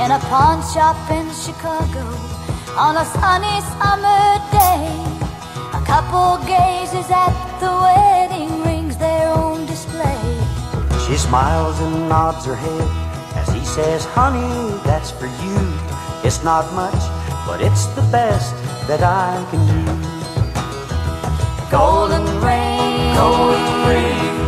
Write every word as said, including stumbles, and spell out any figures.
in a pawn shop in Chicago on a sunny summer day. A couple gazes at the wedding rings, their own display. She smiles and nods her head as he says, honey, that's for you. It's not much, but it's the best that I can do. Golden ring, golden ring,